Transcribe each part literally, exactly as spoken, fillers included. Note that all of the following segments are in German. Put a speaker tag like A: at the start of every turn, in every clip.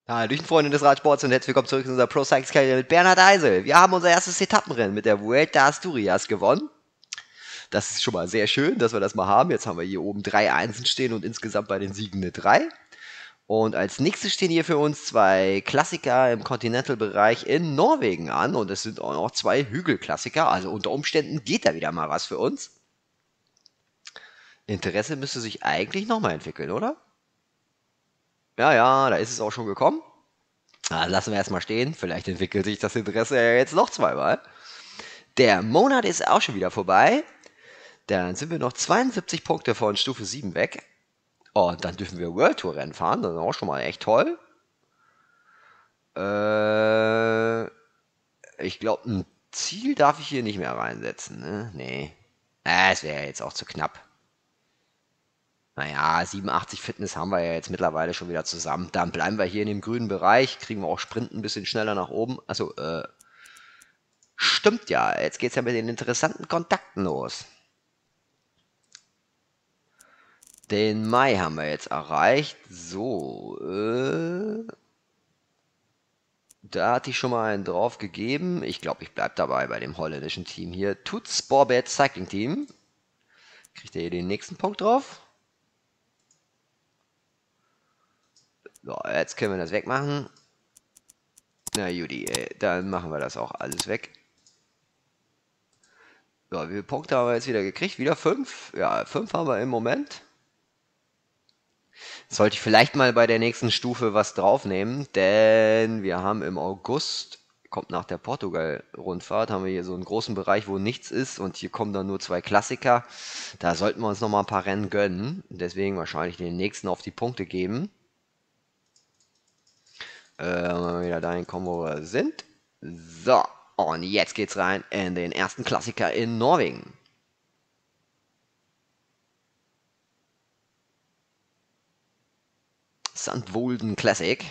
A: Hallöchen, Freunde des Radsports und herzlich willkommen zurück zu unserer Pro Cycles Karriere mit Bernhard Eisel. Wir haben unser erstes Etappenrennen mit der Vuelta a Asturias gewonnen. Das ist schon mal sehr schön, dass wir das mal haben. Jetzt haben wir hier oben drei Einsen stehen und insgesamt bei den Siegen eine drei. Und als nächstes stehen hier für uns zwei Klassiker im Continental-Bereich in Norwegen an. Und es sind auch noch zwei Hügelklassiker. Also unter Umständen geht da wieder mal was für uns. Interesse müsste sich eigentlich nochmal entwickeln, oder? Ja, ja, da ist es auch schon gekommen. Na, lassen wir erstmal stehen. Vielleicht entwickelt sich das Interesse ja jetzt noch zweimal. Der Monat ist auch schon wieder vorbei. Dann sind wir noch zweiundsiebzig Punkte von Stufe sieben weg. Oh, und dann dürfen wir World Tour Rennen fahren. Das ist auch schon mal echt toll. Äh, ich glaube, ein Ziel darf ich hier nicht mehr reinsetzen. Ne? Nee. Äh, es wäre jetzt auch zu knapp. Naja, siebenundachtzig Fitness haben wir ja jetzt mittlerweile schon wieder zusammen. Dann bleiben wir hier in dem grünen Bereich, kriegen wir auch Sprint ein bisschen schneller nach oben. Also, äh, stimmt ja. Jetzt geht's ja mit den interessanten Kontakten los. Den Mai haben wir jetzt erreicht. So, äh, da hatte ich schon mal einen drauf gegeben. Ich glaube, ich bleibe dabei bei dem holländischen Team hier. Toets Borbet Cycling Team. Kriegt ihr hier den nächsten Punkt drauf? So, jetzt können wir das wegmachen. Na Judy, ey, dann machen wir das auch alles weg. So, wie viele Punkte haben wir jetzt wieder gekriegt? Wieder fünf? Ja, fünf haben wir im Moment. Sollte ich vielleicht mal bei der nächsten Stufe was draufnehmen, denn wir haben im August, kommt nach der Portugal-Rundfahrt, haben wir hier so einen großen Bereich, wo nichts ist und hier kommen dann nur zwei Klassiker. Da sollten wir uns noch mal ein paar Rennen gönnen, deswegen wahrscheinlich den nächsten auf die Punkte geben. Äh, mal wieder dahin kommen, wo wir sind. So, und jetzt geht's rein in den ersten Klassiker in Norwegen. Sandvolden Classic.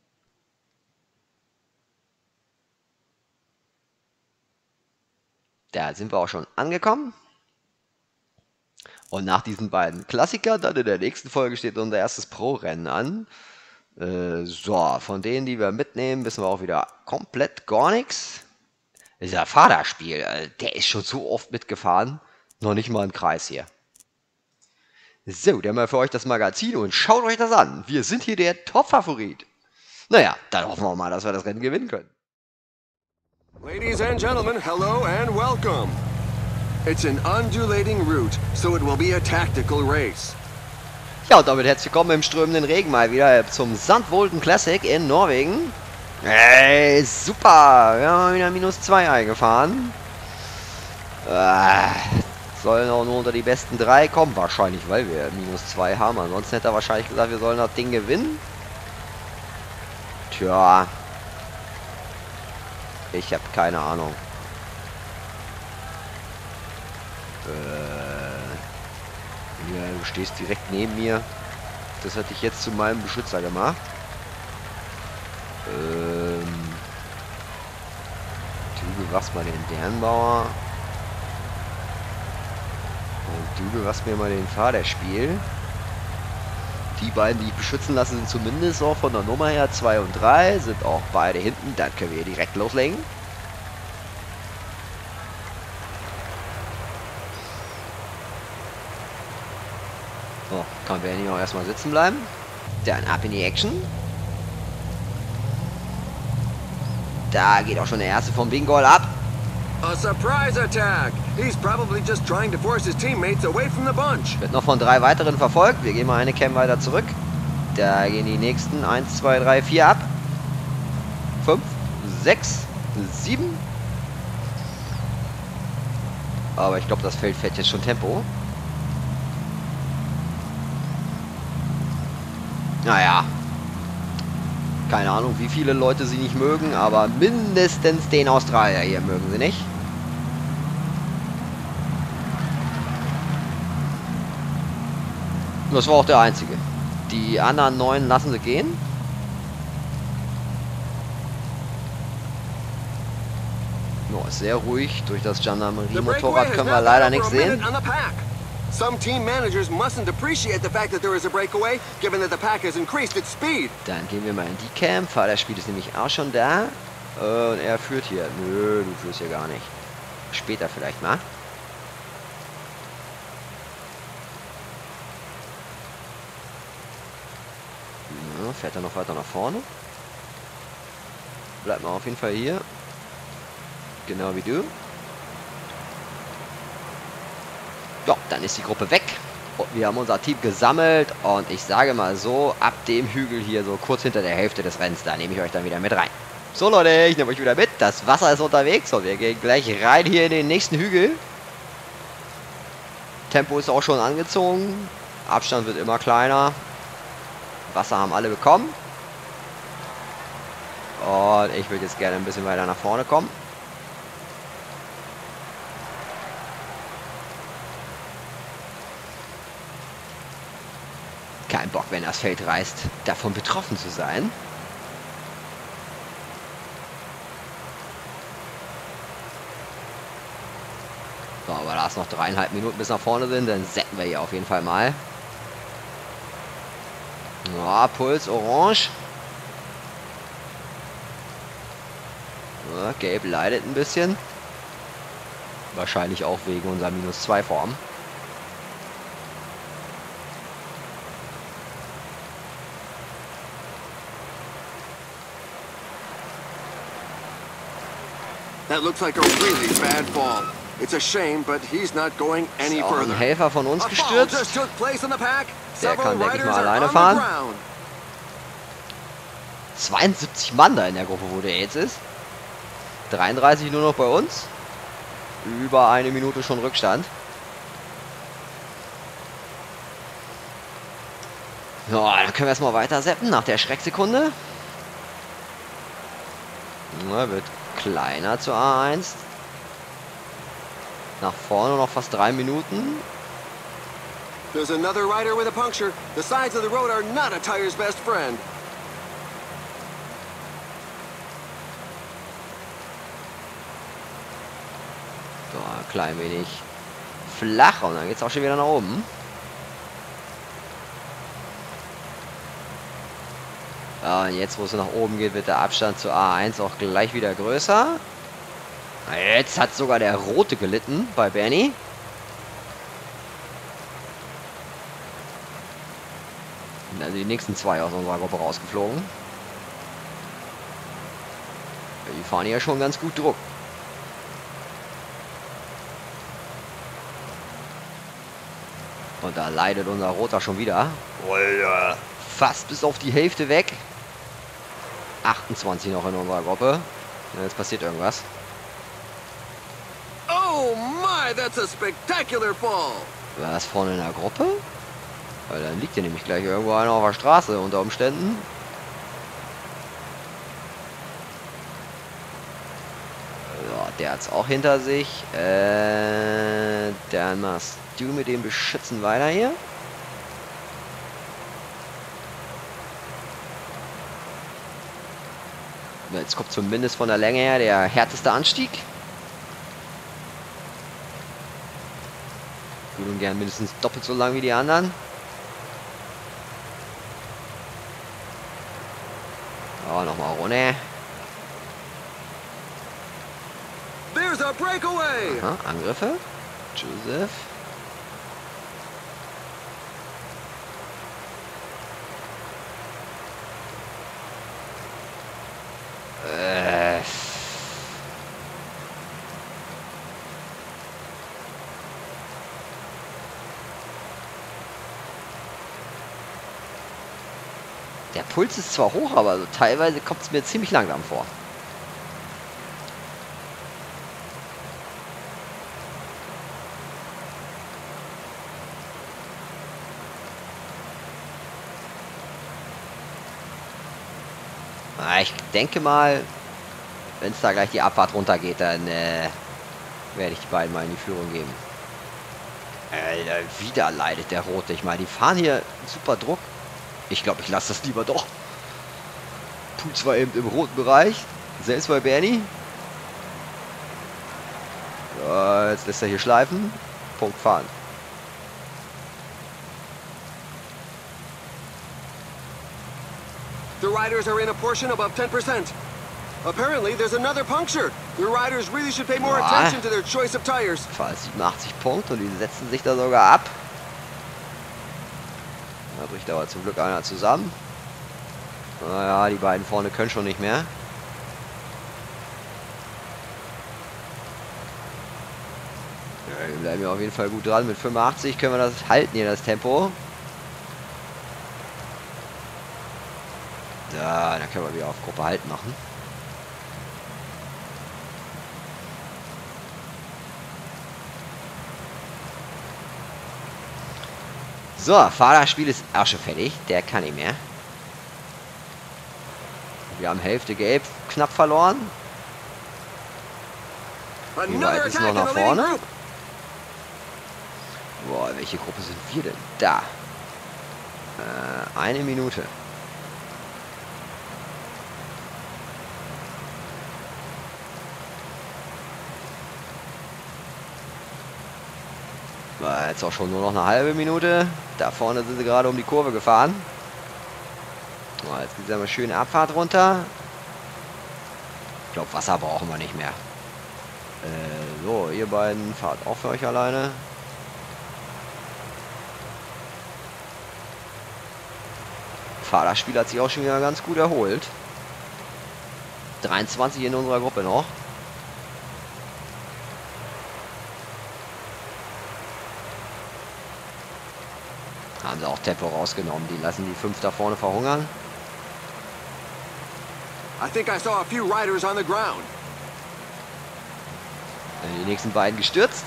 A: Da sind wir auch schon angekommen. Und nach diesen beiden Klassikern, dann in der nächsten Folge steht unser erstes Pro-Rennen an. Äh, so, von denen, die wir mitnehmen, wissen wir auch wieder komplett gar nichts. Dieser Fahrerspiel, äh, der ist schon so oft mitgefahren. Noch nicht mal im Kreis hier. So, dann mal für euch das Magazin und schaut euch das an. Wir sind hier der Top-Favorit. Naja, dann hoffen wir mal, dass wir das Rennen gewinnen können.
B: Ladies and gentlemen, hello and welcome. It's an undulating route, so it will be a tactical race.
A: Ja, und damit herzlich willkommen im strömenden Regen mal wieder zum Sandvolden Classic in Norwegen. Ey, super! Wir haben wieder minus zwei eingefahren. Äh, sollen auch nur unter die besten drei kommen. Wahrscheinlich, weil wir minus zwei haben. Ansonsten hätte er wahrscheinlich gesagt, wir sollen das Ding gewinnen. Tja. Ich habe keine Ahnung. Äh, ja, du stehst direkt neben mir. Das hatte ich jetzt zu meinem Beschützer gemacht. Ähm, du bewachst mal den Bärenbauer. Und du bewachst mir mal den Fahrerspiel. Die beiden, die ich beschützen lasse, sind zumindest auch von der Nummer her zwei und drei. Sind auch beide hinten. Dann können wir direkt loslegen. So, kann Bernie auch erstmal sitzen bleiben. Dann ab in die Action. Da geht auch schon der erste vom Bingol ab.
B: A surprise attack! He's probably just trying to force his teammates away from the bunch.
A: Wird noch von drei weiteren verfolgt. Wir gehen mal eine Cam weiter zurück. Da gehen die nächsten eins, zwei, drei, vier ab. fünf, sechs, sieben. Aber ich glaube, das Feld fährt jetzt schon Tempo. Naja. Keine Ahnung, wie viele Leute sie nicht mögen, aber mindestens den Australier hier mögen sie nicht. Das war auch der einzige. Die anderen neun lassen sie gehen. No, ist sehr ruhig. Durch das Gendarmerie-Motorrad können wir leider nichts sehen.
B: Some team managers mustn't appreciate the fact that there is a breakaway, given that the pack has increased its speed.
A: Dann gehen wir mal in die Cam. Fahrerspiel ist nämlich auch schon da. Und er führt hier. Nö, du führst hier gar nicht. Später vielleicht mal. Ja, fährt er noch weiter nach vorne. Bleibt mal auf jeden Fall hier. Genau wie du. Ja, dann ist die Gruppe weg. Und wir haben unser Team gesammelt. Und ich sage mal so, ab dem Hügel hier, so kurz hinter der Hälfte des Rennens, da nehme ich euch dann wieder mit rein. So Leute, ich nehme euch wieder mit. Das Wasser ist unterwegs und wir gehen gleich rein hier in den nächsten Hügel. Tempo ist auch schon angezogen. Abstand wird immer kleiner. Wasser haben alle bekommen. Und ich würde jetzt gerne ein bisschen weiter nach vorne kommen. Kein Bock, wenn das Feld reißt, davon betroffen zu sein. So, aber da es noch dreieinhalb Minuten bis nach vorne sind, dann setzen wir hier auf jeden Fall mal. Ja, Puls orange. Ja, gelb leidet ein bisschen. Wahrscheinlich auch wegen unserer minus zwei Form.
B: That looks like a really bad fall. It's a shame, but he's not going any
A: Ist auch
B: further.
A: ein Helfer von uns
B: A fall
A: gestürzt.
B: just took place in the pack.
A: Der
B: Several
A: kann, denke ich
B: riders
A: mal,
B: are
A: alleine
B: on the
A: fahren.
B: ground.
A: zweiundsiebzig Mann da in der Gruppe, wo der jetzt ist. dreiunddreißig nur noch bei uns. Über eine Minute schon Rückstand. So, dann können wir erstmal weiter zappen nach der Schrecksekunde. Na, wird kleiner zu A eins. Nach vorne noch fast drei Minuten.
B: There's another rider with a puncture. The sides of the road are not a tire's best friend.
A: So, ein klein wenig flach und dann geht es auch schon wieder nach oben. Ja, und jetzt, wo es nach oben geht, wird der Abstand zu A eins auch gleich wieder größer. Jetzt hat sogar der Rote gelitten bei Bernie. Also die nächsten zwei aus unserer Gruppe rausgeflogen. Die fahren ja schon ganz gut Druck. Und da leidet unser Roter schon wieder. Fast bis auf die Hälfte weg. achtundzwanzig noch in unserer Gruppe. Ja, jetzt passiert irgendwas.
B: Oh my, that's a spectacular fall.
A: War das vorne in der Gruppe? Weil dann liegt hier nämlich gleich irgendwo einer auf der Straße unter Umständen. Ja, der hat es auch hinter sich. Äh, dann machst du mit dem Beschützen weiter hier. Jetzt kommt zumindest von der Länge her der härteste Anstieg. Gut und gern mindestens doppelt so lang wie die anderen. Oh, nochmal runter.
B: There's a breakaway.
A: Aha, Angriffe. Joseph. Äh. Der Puls ist zwar hoch, aber so teilweise kommt es mir ziemlich langsam vor. Ich denke mal, wenn es da gleich die Abfahrt runtergeht, dann äh, werde ich die beiden mal in die Führung geben. Alter, wieder leidet der Rote. Ich meine, die fahren hier super Druck. Ich glaube, ich lasse das lieber doch. Puls war eben im roten Bereich. Selbst bei Bernie. Ja, jetzt lässt er hier schleifen. Punkt fahren.
B: riders are in a portion above ten percent. Apparently, there's another puncture. The riders really should pay more
A: Ja.
B: attention to their choice of tires.
A: Fast siebenundachtzig Punkte und die setzen sich da sogar ab. Da bricht aber zum Glück einer zusammen. Naja, die beiden vorne können schon nicht mehr. Ja, wir bleiben ja auf jeden Fall gut dran. Mit fünfundachtzig können wir das halten hier, das Tempo. Da, dann können wir wieder auf Gruppe Halt machen. So, Fahrerspiel ist auch schon fertig. Der kann nicht mehr. Wir haben Hälfte gelb knapp verloren. Wie weit ist noch nach vorne? Boah, welche Gruppe sind wir denn? Da. Äh, eine Minute. War jetzt auch schon nur noch eine halbe Minute. Da vorne sind sie gerade um die Kurve gefahren. Oh, jetzt geht es aber schön Abfahrt runter. Ich glaube, Wasser brauchen wir nicht mehr. Äh, so, ihr beiden fahrt auch für euch alleine. Fahrerspiel hat sich auch schon wieder ganz gut erholt. dreiundzwanzig in unserer Gruppe noch. Haben sie auch Tempo rausgenommen. Die lassen die fünf da vorne verhungern.
B: I think I saw a few riders on the ground.
A: Die nächsten beiden gestürzt.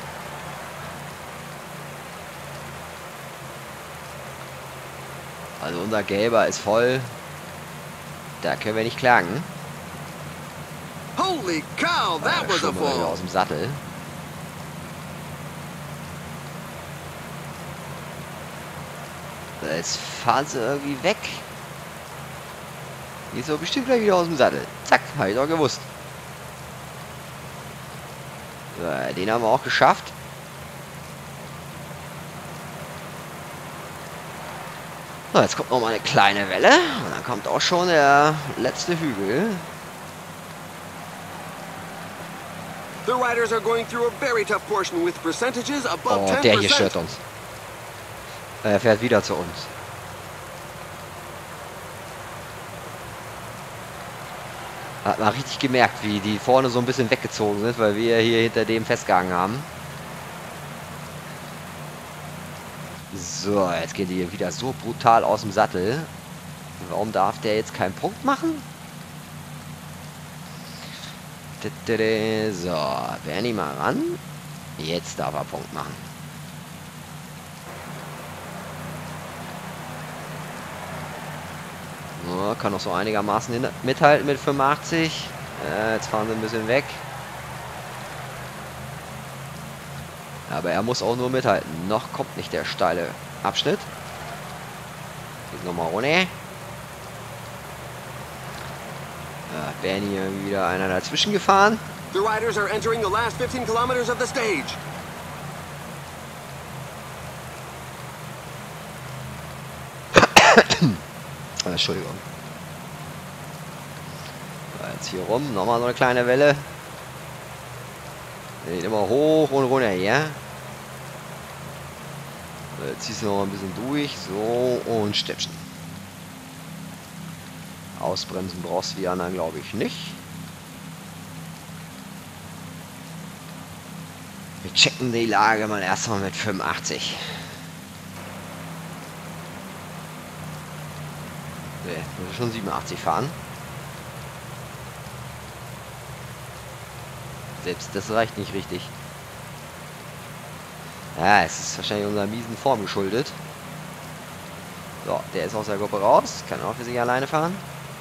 A: Also unser Gelber ist voll. Da können wir nicht klagen.
B: Holy cow, that
A: Da
B: was a
A: schon mal wieder
B: fall.
A: aus dem Sattel. Jetzt fahren sie irgendwie weg. Die ist doch bestimmt gleich wieder aus dem Sattel. Zack, habe ich doch gewusst. So, den haben wir auch geschafft. So, jetzt kommt noch mal eine kleine Welle. Und dann kommt auch schon der letzte Hügel.
B: The riders are going through a very tough portion with percentages above
A: Oh,
B: ten
A: der hier
B: percent.
A: stört uns. Er fährt wieder zu uns. Hat man richtig gemerkt, wie die vorne so ein bisschen weggezogen sind, weil wir hier hinter dem festgehangen haben. So, jetzt gehen die hier wieder so brutal aus dem Sattel. Warum darf der jetzt keinen Punkt machen? So, Bernie mal ran. Jetzt darf er Punkt machen. Ja, kann noch so einigermaßen hin mithalten mit fünfundachtzig. Äh, jetzt fahren sie ein bisschen weg. Aber er muss auch nur mithalten. Noch kommt nicht der steile Abschnitt. Geht nochmal runter. Ja, Bernie wieder einer dazwischen gefahren.
B: The riders are entering the last fifteen kilometers of the stage.
A: Entschuldigung. So, jetzt hier rum, nochmal so eine kleine Welle. Geht immer hoch und runter hier. So, jetzt ziehst du noch ein bisschen durch. So, und Stäbchen. Ausbremsen brauchst du die anderen, glaube ich, nicht. Wir checken die Lage mal erstmal mit fünfundachtzig. Ne, muss schon siebenundachtzig fahren. Selbst das reicht nicht richtig. Ja, es ist wahrscheinlich unserer miesen Form geschuldet. So, der ist aus der Gruppe raus. Kann auch für sich alleine fahren.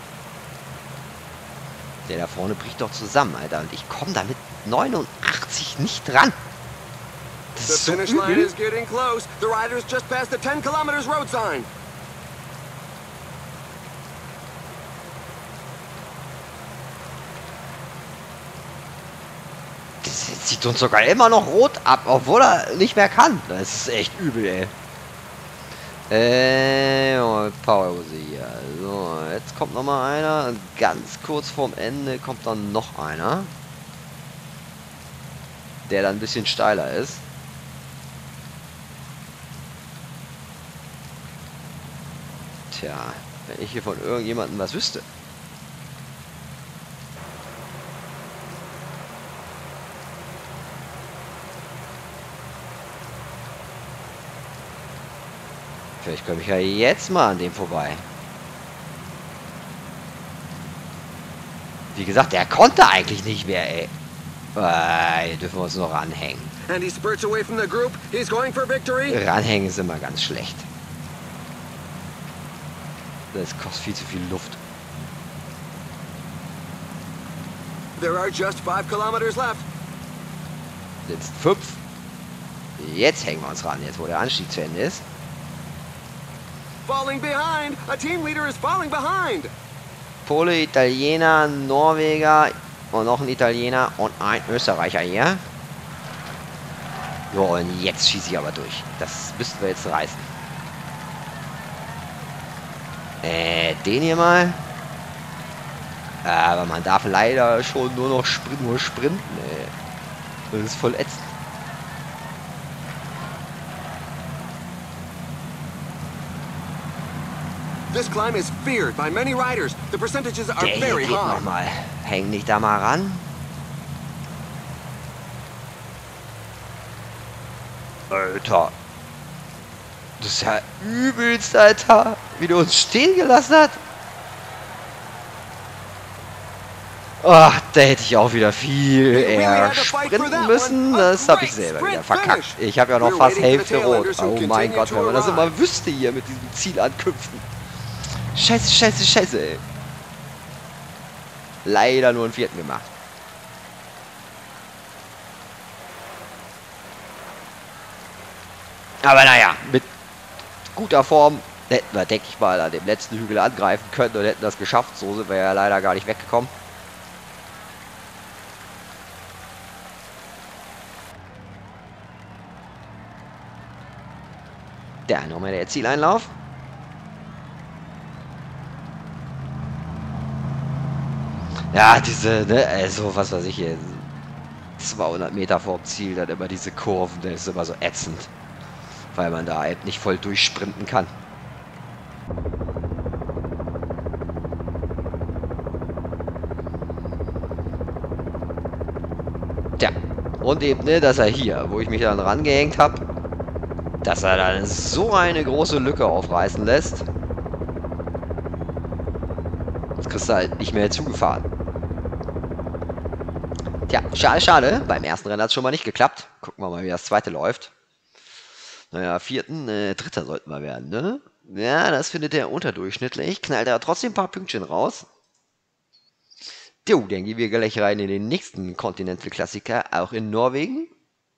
A: Der da vorne bricht doch zusammen, Alter. Und ich komme da mit neunundachtzig nicht dran. Das
B: The
A: ist so
B: finish line
A: übel.
B: is getting close. The riders just passed the ten kilometers road sign.
A: Das zieht uns sogar immer noch rot ab, obwohl er nicht mehr kann. Das ist echt übel, ey. Äh, Pause hier. So, jetzt kommt noch mal einer. Und ganz kurz vorm Ende kommt dann noch einer. Der dann ein bisschen steiler ist. Tja, wenn ich hier von irgendjemandem was wüsste. Vielleicht komme ich ja jetzt mal an dem vorbei. Wie gesagt, der konnte eigentlich nicht mehr, ey. Äh, hier dürfen wir uns noch ranhängen.
B: And he spurts away from the group. He's going for victory.
A: Ranhängen ist immer ganz schlecht. Das kostet viel zu viel Luft.
B: There are just five kilometers left.
A: Jetzt fünf. Jetzt hängen wir uns ran, jetzt wo der Anstieg zu Ende ist.
B: Falling behind. A team leader is falling behind.
A: Pole, Italiener, Norweger und noch ein Italiener und ein Österreicher hier. So, und jetzt schieße ich aber durch. Das müssten wir jetzt reißen. Äh, den hier mal. Aber man darf leider schon nur noch spr nur sprinten, ey. Das ist voll ätzend.
B: This climb is feared by many riders. The percentages are
A: Der
B: very
A: hier geht
B: high.
A: noch mal. Häng dich da mal ran. Alter. Das ist ja übelst, Alter. Wie der uns stehen gelassen hat. Ach, da hätte ich auch wieder viel eher sprinten müssen. Das habe ich selber wieder verkackt. Ich habe ja noch fast Hälfte rot. Oh mein Gott, wenn man das immer wüsste hier mit diesem Zielankünften. Scheiße, scheiße, scheiße, ey. Leider nur einen vierten gemacht. Aber naja, mit guter Form hätten wir, denke ich mal, an dem letzten Hügel angreifen können und hätten das geschafft. So sind wir ja leider gar nicht weggekommen. Da nochmal der Zieleinlauf. Ja, diese, ne, also was weiß ich hier, zweihundert Meter vorm Ziel, dann immer diese Kurven, das ist immer so ätzend, weil man da halt nicht voll durchsprinten kann. Tja, und eben, ne, dass er hier, wo ich mich dann rangehängt habe, dass er dann so eine große Lücke aufreißen lässt. Jetzt kriegst du halt nicht mehr zugefahren. Tja, schade, schade. Beim ersten Rennen hat es schon mal nicht geklappt. Gucken wir mal, wie das zweite läuft. Naja, vierten, äh, dritter sollten wir werden, ne? Ja, das findet er unterdurchschnittlich. Knallt er trotzdem ein paar Pünktchen raus. Jo, dann gehen wir gleich rein in den nächsten Continental-Klassiker, auch in Norwegen.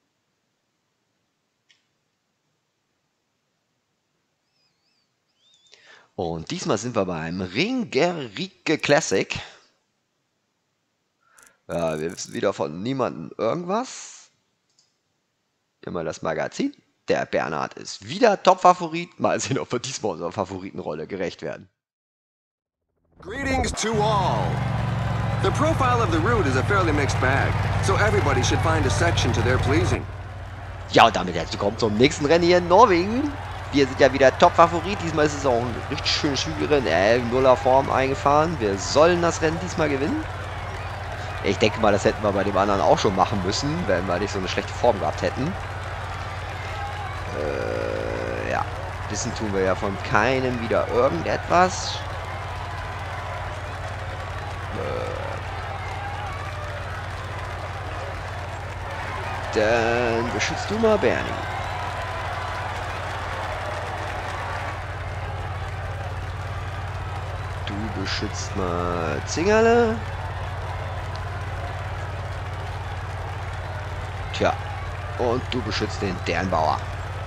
A: Und diesmal sind wir beim Ringerike Classic. Ja, wir wissen wieder von niemandem irgendwas. Immer das Magazin. Der Bernhard ist wieder Top-Favorit. Mal sehen, ob wir diesmal unserer Favoritenrolle gerecht werden.
B: Greetings to all. The profile of the route is a fairly mixed bag, so everybody should find a section to their pleasing.
A: Ja, und damit herzlich willkommen zum nächsten Rennen hier in Norwegen. Wir sind ja wieder Top-Favorit. Diesmal ist es auch ein richtig schönes Hügelrennen. Äh, Nuller Form eingefahren. Wir sollen das Rennen diesmal gewinnen. Ich denke mal, das hätten wir bei dem anderen auch schon machen müssen, wenn wir nicht so eine schlechte Form gehabt hätten. Äh, ja. Wissen tun wir ja von keinem wieder irgendetwas. Äh. Dann beschützt du mal Bernie. Du beschützt mal Zingerle. Tja, und du beschützt den Dernbauer.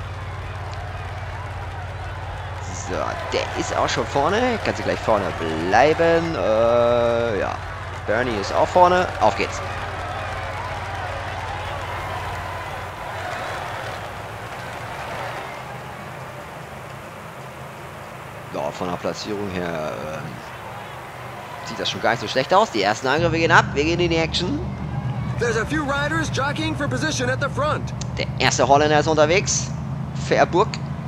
A: So, der ist auch schon vorne. Kannst du gleich vorne bleiben. Äh, ja. Bernie ist auch vorne. Auf geht's. von der Platzierung her äh, sieht das schon gar nicht so schlecht aus. Die ersten Angriffe gehen ab, wir gehen in die Action.
B: There's a few riders jockeying for position at the front.
A: Der erste Holländer ist unterwegs. Verburg.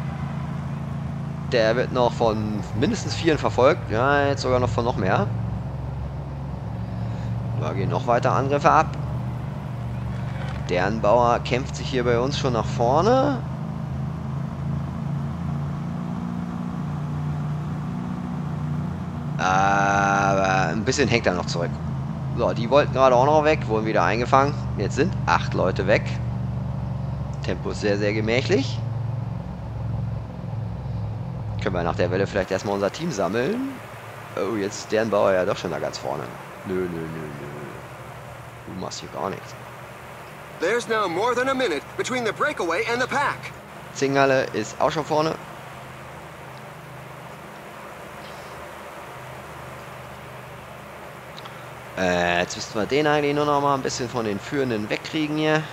A: Der wird noch von mindestens vieren verfolgt. Ja, jetzt sogar noch von noch mehr. Da gehen noch weiter Angriffe ab. Dernbauer kämpft sich hier bei uns schon nach vorne. Aber ein bisschen hängt er noch zurück. So, die wollten gerade auch noch weg, wurden wieder eingefangen. Jetzt sind acht Leute weg. Tempo ist sehr, sehr gemächlich. Können wir nach der Welle vielleicht erstmal unser Team sammeln. Oh, jetzt ist Dernbauer ja doch schon da ganz vorne. Nö, nö, nö, nö. Du machst hier gar nichts.
B: There's now more than a minute between the breakaway and the pack.
A: Zinghalle ist auch schon vorne. Äh, jetzt müssten wir den eigentlich nur noch mal ein bisschen von den Führenden wegkriegen hier.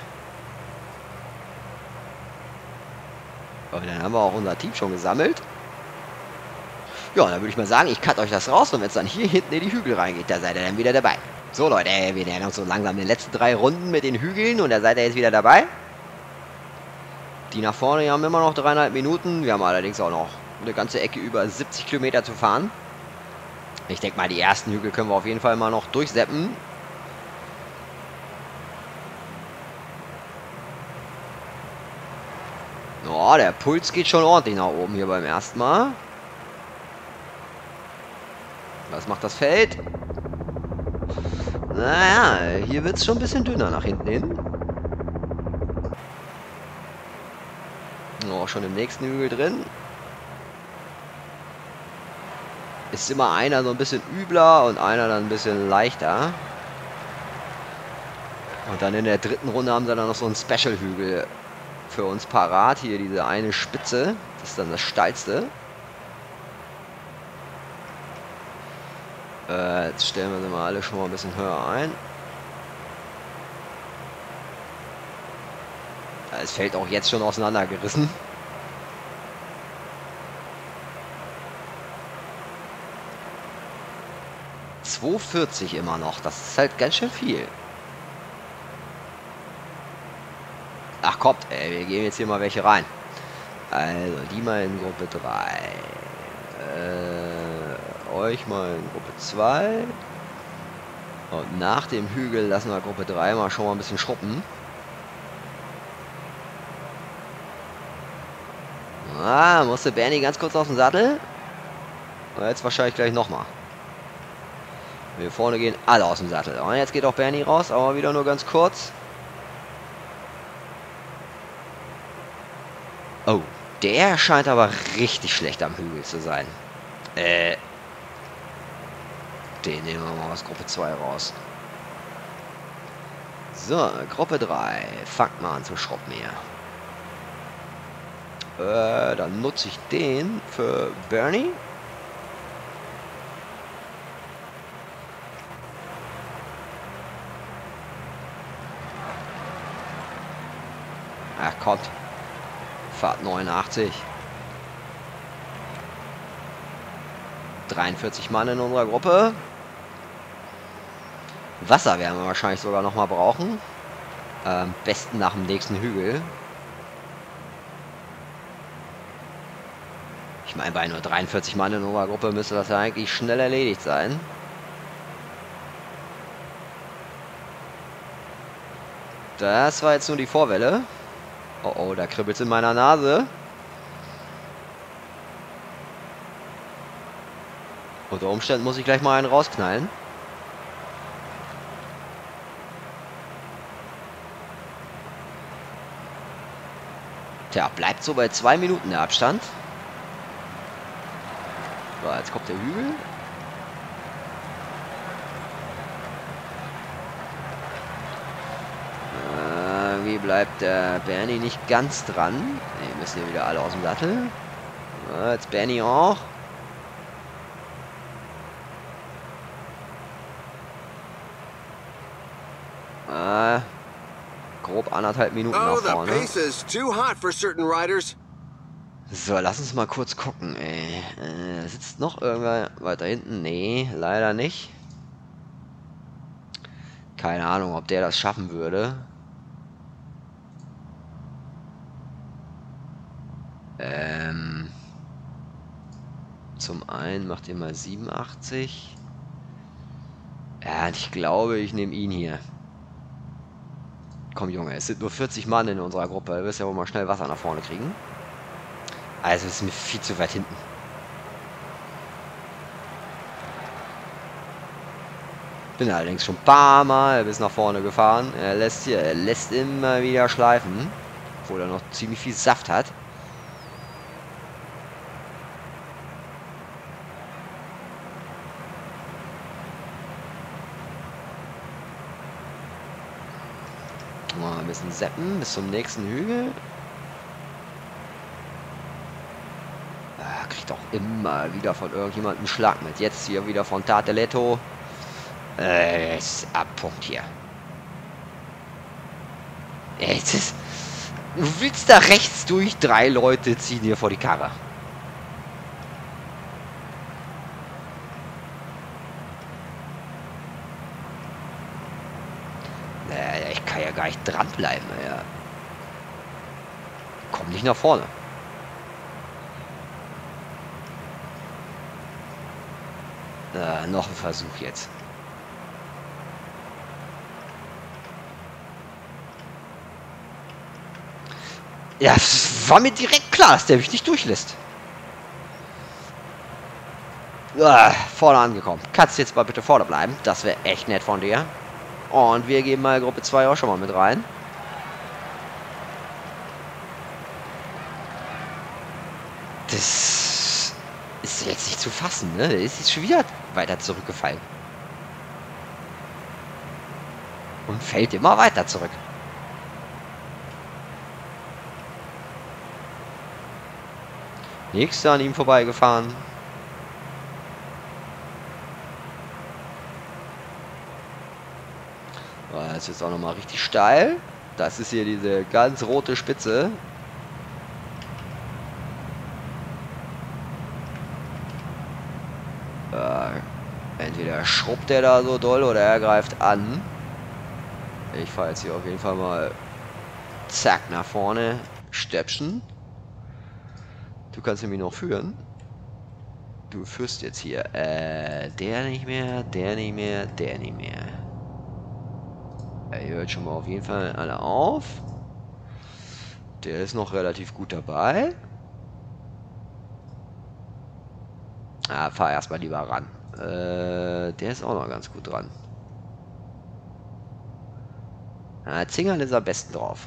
A: Aber dann haben wir auch unser Team schon gesammelt. Ja, dann würde ich mal sagen, ich cut euch das raus und wenn es dann hier hinten in die Hügel reingeht, da seid ihr dann wieder dabei. So Leute, wir nähern uns so langsam den letzten drei Runden mit den Hügeln und da seid ihr jetzt wieder dabei. Die nach vorne die haben immer noch dreieinhalb Minuten. Wir haben allerdings auch noch eine ganze Ecke über siebzig Kilometer zu fahren. Ich denke mal, die ersten Hügel können wir auf jeden Fall mal noch durchseppen. Oh, der Puls geht schon ordentlich nach oben hier beim ersten Mal. Was macht das Feld? Naja, hier wird es schon ein bisschen dünner nach hinten hin. Oh, schon im nächsten Hügel drin. Ist immer einer so ein bisschen übler und einer dann ein bisschen leichter. Und dann in der dritten Runde haben sie dann noch so einen Special-Hügel für uns parat. Hier diese eine Spitze. Das ist dann das steilste. Äh, jetzt stellen wir sie mal alle schon mal ein bisschen höher ein. Es fällt auch jetzt schon auseinandergerissen. zwei vierzig immer noch. Das ist halt ganz schön viel. Ach kommt, ey, wir geben jetzt hier mal welche rein. Also, die mal in Gruppe drei. Äh, euch mal in Gruppe zwei. Und nach dem Hügel lassen wir Gruppe drei mal schon mal ein bisschen schruppen. Ah, musste Bernie ganz kurz aus dem Sattel. Und jetzt wahrscheinlich gleich nochmal. Wir vorne gehen alle aus dem Sattel. Und jetzt geht auch Bernie raus, aber wieder nur ganz kurz. Oh, der scheint aber richtig schlecht am Hügel zu sein. Äh. Den nehmen wir mal aus Gruppe zwei raus. So, Gruppe drei. Fangt mal an zu schruppen hier. Äh, dann nutze ich den für Bernie. Ach, kommt. Fahrt neunundachtzig. dreiundvierzig Mann in unserer Gruppe. Wasser werden wir wahrscheinlich sogar noch mal brauchen. Am besten nach dem nächsten Hügel. Ich meine, bei nur dreiundvierzig Mann in unserer Gruppe müsste das ja eigentlich schnell erledigt sein. Das war jetzt nur die Vorwelle. Oh oh, da kribbelt es in meiner Nase. Unter Umständen muss ich gleich mal einen rausknallen. Tja, bleibt so bei zwei Minuten der Abstand. So, jetzt kommt der Hügel. Äh, wie bleibt der Bernie nicht ganz dran? Die müssen hier wieder alle aus dem Sattel. So, jetzt Bernie auch. Äh, grob anderthalb Minuten nach
B: Oh, the
A: vorne.
B: pace is too hot for certain riders.
A: So, lass uns mal kurz gucken, ey. Äh, sitzt noch irgendwer weiter hinten? Nee, leider nicht. Keine Ahnung, ob der das schaffen würde. Ähm... Zum einen macht ihr mal siebenundachtzig. Ja, ich glaube, ich nehme ihn hier. Komm, Junge, es sind nur vierzig Mann in unserer Gruppe. Du wirst ja wohl mal schnell Wasser nach vorne kriegen. Also, es ist mir viel zu weit hinten. Bin allerdings schon ein paar Mal bis nach vorne gefahren. Er lässt hier, er lässt immer wieder schleifen. Obwohl er noch ziemlich viel Saft hat. Mal ein bisschen seppen bis zum nächsten Hügel. Ah, kriegt auch immer wieder von irgendjemandem einen Schlag mit. Jetzt hier wieder von Tarteletto. Äh, ist Abpunkt hier. Jetzt ist, du willst da rechts durch, drei Leute ziehen hier vor die Karre. Äh, ich kann ja gar nicht dranbleiben. Ja. Komm nicht nach vorne. Äh, noch ein Versuch jetzt. Ja, es war mir direkt klar, dass der mich nicht durchlässt. Ah, vorne angekommen. Kannst du jetzt mal bitte vorne bleiben? Das wäre echt nett von dir. Und wir geben mal Gruppe zwei auch schon mal mit rein. Das ist jetzt nicht zu fassen, ne? Der ist jetzt schon wieder weiter zurückgefallen. Und fällt immer weiter zurück. Nächster an ihm vorbeigefahren. Oh, das ist jetzt auch nochmal richtig steil. Das ist hier diese ganz rote Spitze. Äh, entweder schrubbt der da so doll oder er greift an. Ich fahre jetzt hier auf jeden Fall mal zack nach vorne. Stöpschen. Du kannst mich noch führen. Du führst jetzt hier. Äh, der nicht mehr, der nicht mehr, der nicht mehr. Er hört schon mal auf jeden Fall alle auf. Der ist noch relativ gut dabei. Ah, fahr erstmal lieber ran. Äh, der ist auch noch ganz gut dran. Ah, Zingern ist am besten drauf.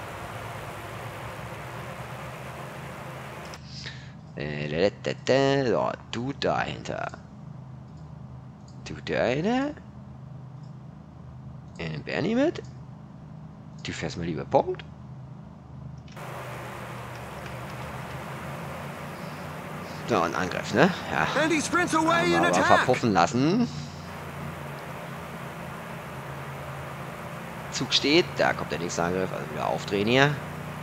A: So, du dahinter. Du dahinter. Den Bernie mit. Du fährst mal lieber Punkt. So, ein Angriff, ne? Ja. Haben wir aber verpuffen lassen. Zug steht. Da kommt der nächste Angriff. Also wieder aufdrehen hier.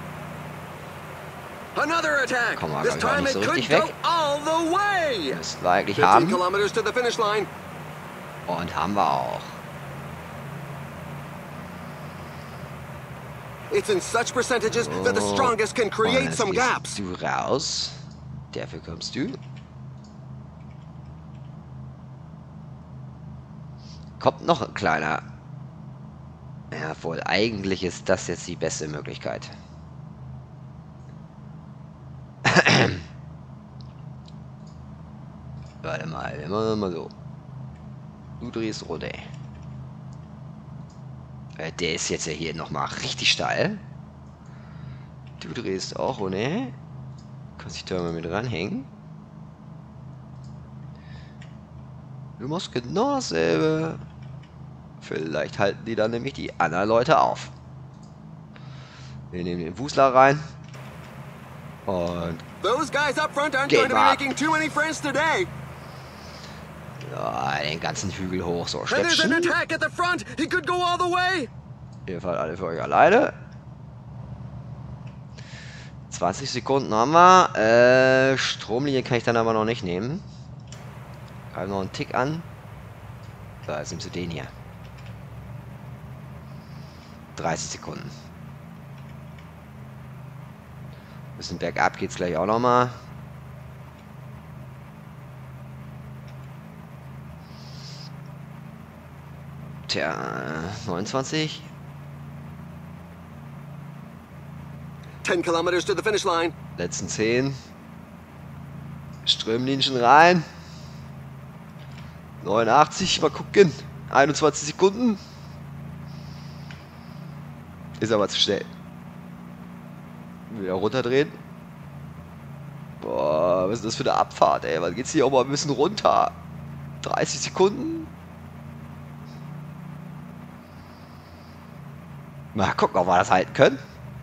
B: Another attack.
A: Kommen wir,
B: This
A: glaube ich,
B: time
A: nicht so
B: it could
A: richtig
B: go
A: weg.
B: all the way.
A: Müssten wir eigentlich
B: fifteen
A: haben.
B: kilometers to the finish line.
A: Und haben wir auch.
B: It's in such percentages that the strongest can
A: Und
B: create
A: jetzt
B: some
A: gehst
B: gaps.
A: du raus. Dafür kommst du. Kommt noch ein kleiner. Ja, wohl, eigentlich ist das jetzt die beste Möglichkeit. Warte mal, wir machen mal so. Du drehst runter. Äh, der ist jetzt ja hier nochmal richtig steil. Du drehst auch runter. Kannst dich da mal mit ranhängen. Du machst genau dasselbe. Vielleicht halten die dann nämlich die anderen Leute auf. Wir nehmen den Wusler rein. Und
B: Those guys up front aren't
A: Geht
B: going to be
A: mal.
B: making too many friends today.
A: ja, den ganzen Hügel hoch. So,
B: And there's an
A: Stöpschen.
B: attack at the front. He could go all the way.
A: Ihr fahrt alle für euch alleine. zwanzig Sekunden haben wir. Äh, Stromlinie kann ich dann aber noch nicht nehmen. Greifen noch einen Tick an. So, jetzt nimmst du den hier. dreißig Sekunden. Ein bisschen bergab geht's gleich auch nochmal. Tja, neunundzwanzig.
B: ten kilometers to the finish line.
A: Letzten zehn. Strömlinien rein. neunundachtzig, mal gucken. einundzwanzig Sekunden. Ist aber zu schnell. Wieder runterdrehen. Boah, was ist das für eine Abfahrt, ey? Was geht's hier auch mal ein bisschen runter? dreißig Sekunden. Mal gucken, ob wir das halten können.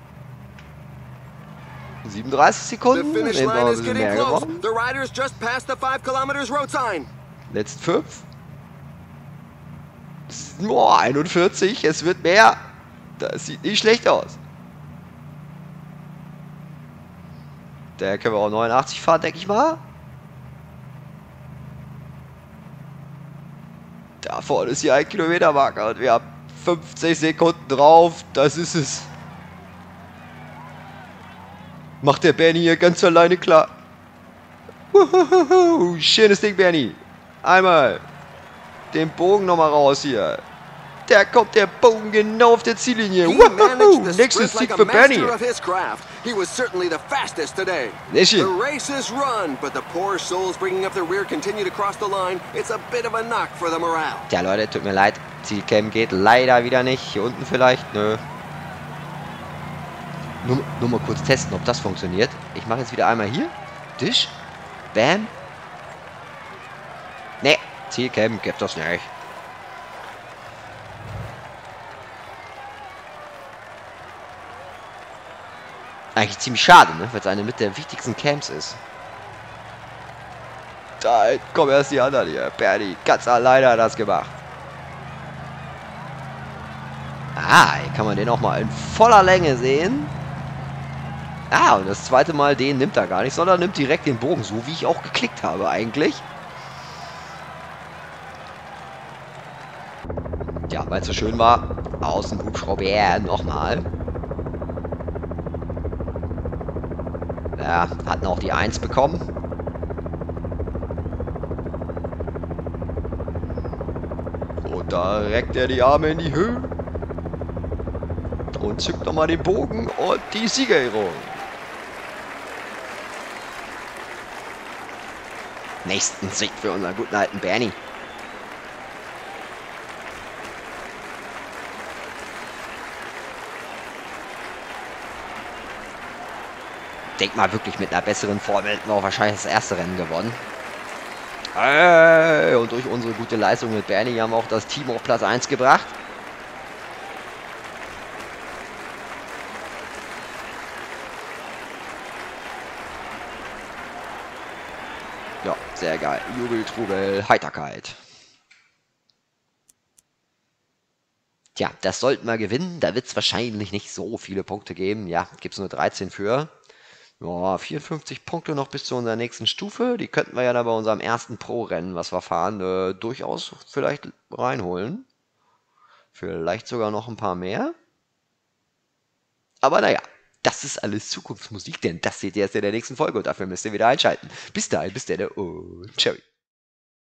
A: siebenunddreißig
B: The
A: Sekunden.
B: finish
A: Nehmen wir
B: line
A: mal ein
B: is
A: bisschen
B: getting
A: mehr
B: close.
A: gewonnen.
B: The riders just passed the five kilometers road sign.
A: Letzten fünf. Boah, einundvierzig. Es wird mehr. Das sieht nicht schlecht aus. Da können wir auch neunundachtzig fahren, denke ich mal. Da vorne ist die ein Kilometer Marke und wir haben fünfzig Sekunden drauf. Das ist es. Macht der Bernie hier ganz alleine klar. Uhuhu, schönes Ding, Bernie. Einmal den Bogen nochmal raus hier. Da kommt der Bogen genau auf der Ziellinie.
B: He
A: Uhuhu,
B: managed the
A: nächstes
B: sprint
A: Sieg
B: like a
A: für Bernie.
B: master of his craft. He was certainly the fastest today.
A: Sehr schön.
B: The race is run, but the poor souls bringing up the rear continue to cross the line. It's a bit of a knock for the morale.
A: Tja, Leute, tut mir leid. Zielcam geht leider wieder nicht. Hier unten vielleicht? Nö. Nur, nur mal kurz testen, ob das funktioniert. Ich mache jetzt wieder einmal hier. Tisch. Bam. Ne, Zielcam gibt das nicht. Eigentlich ziemlich schade, ne? Weil es eine mit der wichtigsten Camps ist. Da kommen erst die anderen hier. Bernie, ganz alleine hat das gemacht. Ah, hier kann man den auch mal in voller Länge sehen. Ah, und das zweite Mal, den nimmt er gar nicht, sondern nimmt direkt den Bogen, so wie ich auch geklickt habe eigentlich. Ja, weil es so schön war, aus dem Hubschrauber nochmal. Ja, hatten auch die eins bekommen. Und da reckt er die Arme in die Höhe. Und zückt nochmal den Bogen und die Siegerehrung. Nächsten Sieg für unseren guten alten Bernie. Denk mal wirklich, mit einer besseren Form hätten wir auch wahrscheinlich das erste Rennen gewonnen. Äh, und durch unsere gute Leistung mit Bernie haben wir auch das Team auf Platz eins gebracht. Ja, sehr geil. Jubel, Trubel, Heiterkeit. Tja, das sollten wir gewinnen. Da wird es wahrscheinlich nicht so viele Punkte geben. Ja, gibt es nur dreizehn für. Ja, vierundfünfzig Punkte noch bis zu unserer nächsten Stufe. Die könnten wir ja dann bei unserem ersten Pro-Rennen, was wir fahren, äh, durchaus vielleicht reinholen. Vielleicht sogar noch ein paar mehr. Aber naja, das ist alles Zukunftsmusik, denn das seht ihr erst in der nächsten Folge und dafür müsst ihr wieder einschalten. Bis dahin, bis dann und ciao.